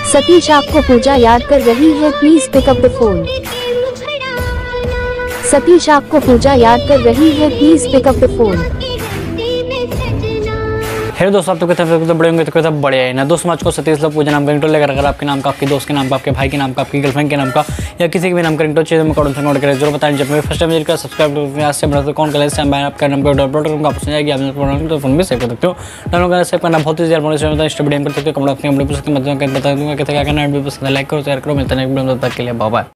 सतीश आपको पूजा याद कर रही है, please pick up the phone. Satish आपको पूजा याद कर रही है, please pick up the phone. Hello दोस्तों, आप तो कहते हैं बड़े होंगे तो कहते हैं बड़े है ना दोस्तों। आज को सतीश लव पूजा नाम का रिंगटोन लेकर अगर आपके नाम का, आपके दोस्त के नाम का, आपके भाई के नाम का, आपकी गर्लफ्रेंड के नाम का या किसी के भी नाम का रिंगटोन चाहिए, मैं नोट करें जरूर बताएं। जब मैं फर्स्ट टाइम का सब्सक्राइब आज से बना कौन कलर से मैं आपका नंबर डाउनलोड करूँगा, आपको जाएगी आप तो फोन में सेव कर सकते हो। डाउनलोड करना सेव करना बहुत ही ज़्यादा कर सकते हो। कमेंट बता दूंगा क्या क्या करना है, लाइक करो, शेयर करो, मिलता है नेक्स्ट वीडियो में, तब तक के लिए बाय बाय।